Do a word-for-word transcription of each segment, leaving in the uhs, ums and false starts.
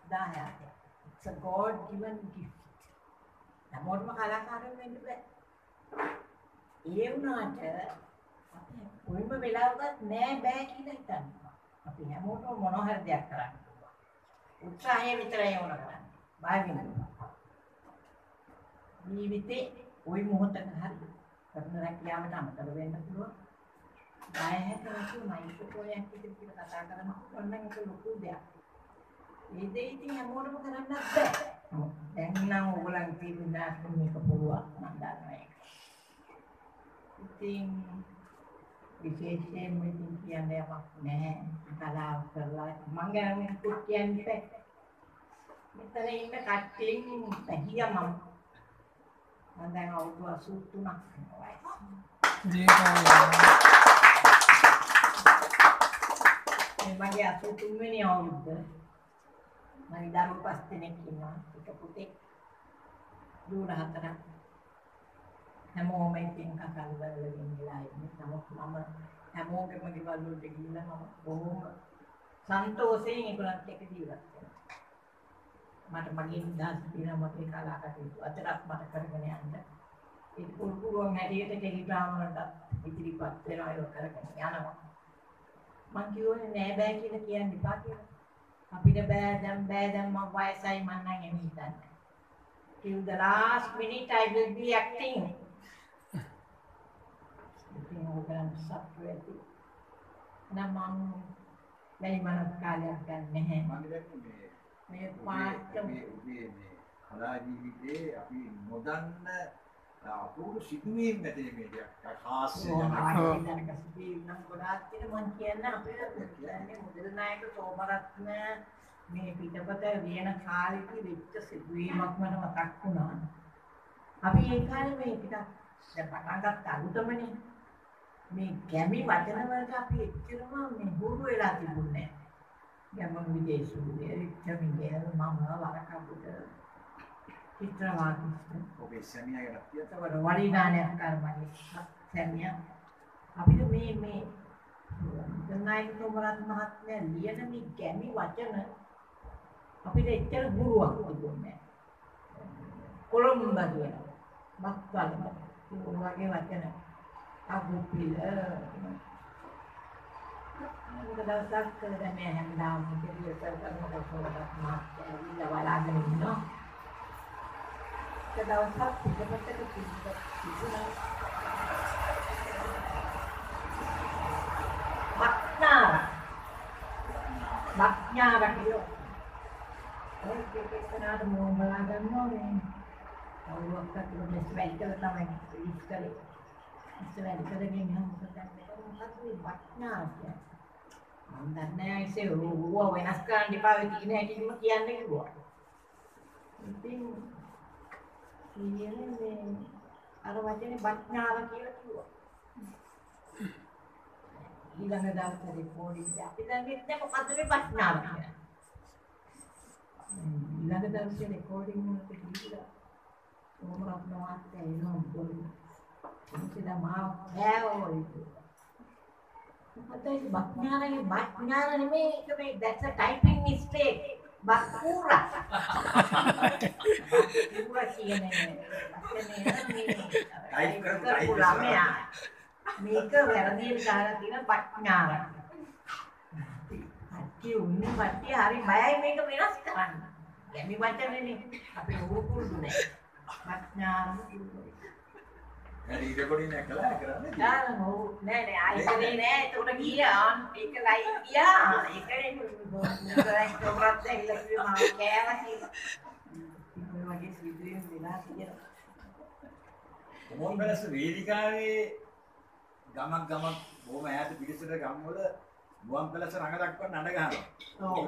දායාදයක්. It's a God given gift. හැමෝටම කලාකාරයෙක් වෙන්න බෑ. ඒ වුණාට අපි කොයිම වෙලාවකත් නෑ බෑ කියලා හිතන්නේ. අපි හැමෝටම මොන හරි දෙයක් කරන්න පුළුවන්. උත්සාහය විතරයි ඕන කරන්නේ. බාහිරින්. ජීවිතේ ওই මොහොතක හරි කරන රැකියාවට අමතක වෙන්න පුළුවන්. බයහැට නැති මයික්‍රොෆෝනයක් විතර කියලා කතා කරන ඕන නම් ඒක ලොකු දෙයක්. මේ දේ ඉතින් හැමෝටම කරන්නත් බෑ. දැන් නම් ඕගොල්ලන් කියන දාස් මේක පුළුවන් මම දන්නවා ඒක. ඉතින් විශේෂයෙන්ම ඉතින් කියන්නේ අපක් නැහැ. කලාව කරලා මම ගැන කුත් කියන්නේ බෑ. මෙතන ඉන්න කට්ටියෙන් පැහියා මම මම දැන් අවුරුදු අසූ තුනක් වෙනවා. මගේ අසූ තුන් වෙනි අවුරුද්ද මම දරුවෝ පස් දෙනෙක් ඉන්නවා. එක පුතෙක් දුර හතරක්. හැමෝම ඉතින් කතාව වලගෙන ඉලා ඉන්නේ. නමුත් මම හැමෝගෙම ගෙවල් වලට ගිහිල්ලා මම බොහොම සන්තෝෂයෙන් ඒගොල්ලන්ට එක ජීවත් වෙනවා. මට මගේ නිදහස් දින මතේ කලාකටයුතු අතරක් මට කරගෙන යන්න. ඒක පුරුදුන් හැටියට ටෙලිග්‍රෑම් වලට ඉදිරිපත් වෙනවා ඒක කරගෙන යනවා. මං කියෝනේ නෑ බෑ කියලා කියන්න එපා කියලා. අපිට බෑ දැන් බෑ දැන් මම වයසයි මං නම් එමි හිතන්නේ. Till the last minute I will be acting. ඉතින් ඕගොල්ලන් සප්පුවේදී නම් මම මේ මනස් කාලයක් ගන්න නැහැ. මම දැක්කේ මේ පාට මේ මේ කලා ජීවිතේ අපි නොදන්න අපූර්ව සිදුවීම් නැතේ මේ දෙයක් ખાસ වෙනවා. සිදුවීම් නම් ගොඩාක් තියෙනවා මම කියන්නේ අපේ කියන්නේ මුදල් නායක සෝමරත්න මේ පිටපත වියන කාලෙදී වෙච්ච සිදුවීමක් මට මතක් වුණා. අපි ඒ කාලේ මේ ටිකක් දැන් පටන් ගත්ත අලුතමනේ මේ ගැමි වචන වලට අපි එච්චරම මේ හුරු වෙලා තිබුණේ නැහැ. ගැමන් විදේශුවේ රිච්චමිගේ මම වරකපුට චිත්‍රවාදීස්ත ඔබේ සැමියාගේ රත්යතවර වරිදානයක් කරමනේ සැමියා අපිට මේ මේ දනායික තෝමරත් මහත්මයා ලියන මේ ගැමි වචන අපිට එච්චර ගුරුවක් තිබුණේ නැහැ. කොළඹ කියන මත්වල වගේ වචන අගුපිල මොකද දවසක් කළා මේ හැමදාම ඉතිරිය කරනකොට පොරකට මාත් ඇවිල්ලා බලාගෙන ඉන්නවා. ඒ දවසක් පිටපතට තිබුණා. මක්නාර මක්නාර කියෝ. ඒක කෙනාට මොන බලාගන්න ඕනේ. අවුලක් අතට ස්පෙල් කරලා තමයි ඉස්සරේ. ඉස්සරේ ඉස්සරේ ගිහින් මොකක්ද මක්නාර කියන්නේ. මම දන්නේ නැහැ ඒක ඌව වෙනස් කරන්න එපා වෙ තියෙන හැටිම කියන්නේ කිව්වා. ඉතින් කියන්නේ මේ අර වචනේ බක්ඥාර කියලා කිව්වා. ඊළඟ දවසේ රෙකෝඩින් අපි දැන් ඉන්නේ මොකද්ද මේ බක්ඥාර කියන්නේ. ඊළඟ දවසේ රෙකෝඩින් වලට ගිහිල්ලා ඕමරත් නවාත් එනවා බොලු. ඉතින් මාව කෑවෝ What is Baknyara? Baknyara නෙමෙයි that's a typing mistake. Bakura. Bakura කියන්නේ type කරලා මේක වැරදියට දාලා තියෙන Baknyara. අක්කි උන්නේ පැටි හරි බයයි මේක වෙනස් කරන්න. ගැමි වචනේනේ අපි උරුකුරු නෑ. Baknyara And you got in a color, no, no, no, I said in it, or a gear, take a light, yeah, you can go like the rock, like you are careful. I guess we do the last year. One person really got a gamak gamak, home I had to be considered a gamola, one person another one, another gun. Oh,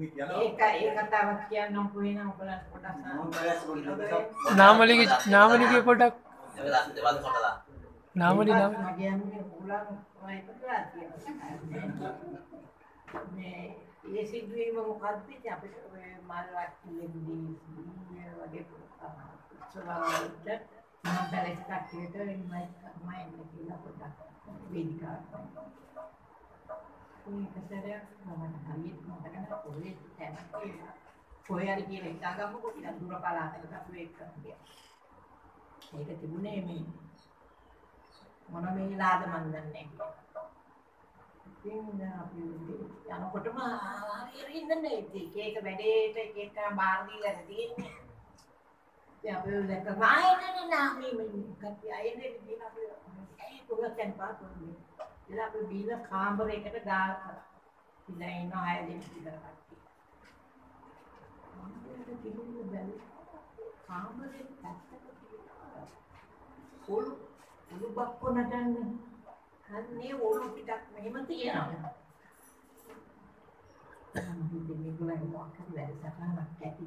normally, normally, product. නාමලි නාම කියන්නේ උලන් වයි කරලා තියෙනවා. මේ ඒ සිද්ධියම මොකද්ද ඉතින් අපිට ඔය මල් වට්ටියෙදී වගේ උත්සවවලට මම බැලස් කට්ටියට ඉන්වයිට් කරනවා එන්න කියලා පොඩ්ඩක් වේදිකාවක්. මේක සැරයක් මම හරියට මතක නැහැ පොලේ තැනක් කියලා. කොහේ හරි කියන එක ගමකෝ ටිකක් දුර පළාතකට අපි ඒක කරගියා. ඒක තිබුණේ මේ මොන මේලාද මන් දන්නේ. ඉතින් අපි යනකොටම හරි හරි ඉඳන්නේ ඉතින් ඒක වැඩේට එක එක බාර දීලා තියෙන්නේ. ඉතින් අපි දැක්ක ආයෙත් නෑ මේ කට්ටිය ආයෙත් දින අපි ඒ කොහොමද පාතුනේ. ඉතින් අපි බීල කාමරයකට ගාල් කරා. ඉතින් ඉන්න ආයෙ දෙන්න විතර කට්ටිය. මම කිව්වේ බැලු කාමරේ පැත්තක ඔලු ඔලු බක්කො නටන්නේ. අනේ ඔලු පිටක් මෙහෙම තියනවා. මම හිතුවේ මේගොල්ලෝ මොකක්ද වැඩසටහනක් ඇති.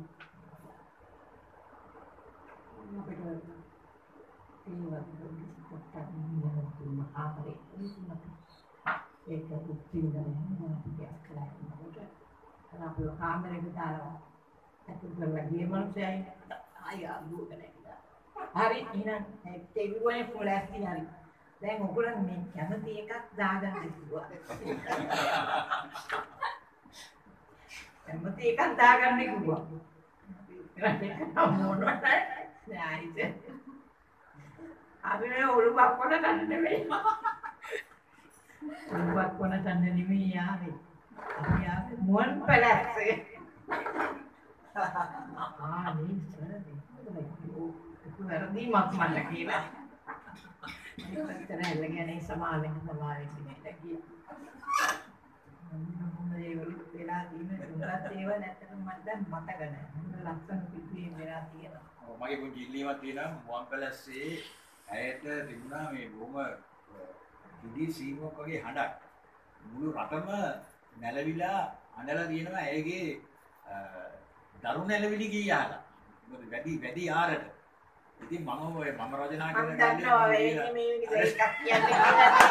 අපිට ඒවත් පොට්ටක් නියම මහාපරේ ඒක උත්තින්දනේ අපි කරලා ඉන්නකොට අපි කාමරේට දාලා අතුල් කරලා ගිය මනුස්සයයි ආය ආවුගෙන හරි එහෙනම් ටෙලිෆෝනේ ෆ්ලෑෂ් හරි දැන් ඔයගොල්ලන් මේ කැමති එකක් දාගන්න කිව්වා කැමති එකක් දාගන්න කිව්වා මොනවද නෑයිද අපි මේ ඔළුවක් කොන ගන්න නෙමෙයි ඔළුවක් කොන ගන්න නෙමෙයි යාවේ අපි ආවේ මුවන් පැලස්සේ ආ නේ සර් ඒක වැරදි මක් මල්ල කියලා ඒකට ඇල්ලගෙන සමාවෙන්න සමාවෙන්න ගියා ඒ වෙලා දින තුනක් ඒව නැත්නම් මට දැන් මතක නැහැ ලස්සන පිටුවේ වෙලා තියෙනවා මගේ පුංචි ඉල්ලීමක් තියෙනවා මුවන් පැලස්සේ ඇයට තිබුණා මේ බොහොම ඉදි සීමුවක් වගේ හඬක් මුළු රටම නැලවිලා අඬලා තියෙනවා ඇයගේ දරු නැලවිලි ගී අහලා මොකද වැඩි වැඩි ආරට ඉතින් මම ඔය මම රචනා කරන කාලේ මේ මේ එකක් කියන්නේ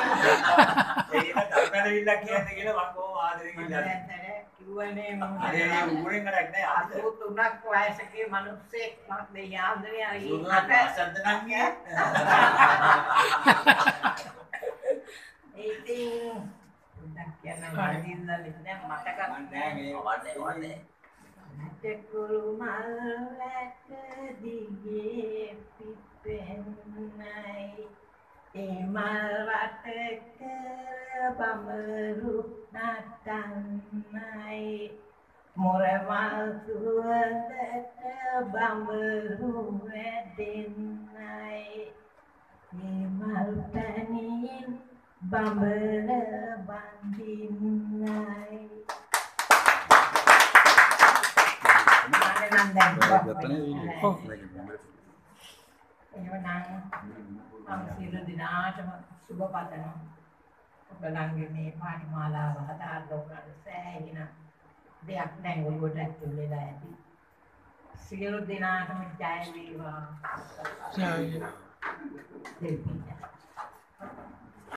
ඒක දරු නැලවිල්ල කියන්නේ කියලා මම කොහොම ආදරේ කියලා කිව්වනේ මම අර ඒ උගුරෙන් වැඩක් නෑ අසූ තුනක් වයසකේ මිනිස්සෙක් මම මේ යාන්දරේ හරි අත සද්දනම් කිය ඉතින් දැන් කියන මාදින්දල් දැන් මතක නෑ මේ වඩේ වඩේ නැටකුළු මල්ලට දිගේ පිපෙන්නයි ඒ මල් වටක බඹරු නටන්නයි මොරවල් සුවඳට බඹරු වැදෙන්නයි මේ මල් පැනින් බඹර බඳින්නයි එහෙනම් මම සියලු දිනාටම සුබ පතනවා. ඔබලන්ගේ මේ පාඨමාලාව හදාගන්න උනන සෑහෙන දෙයක් දැන් ඔළුවට ඇතුල් වෙලා ඇති. සියලු දිනාටම ජය වේවා. ජය වේවා.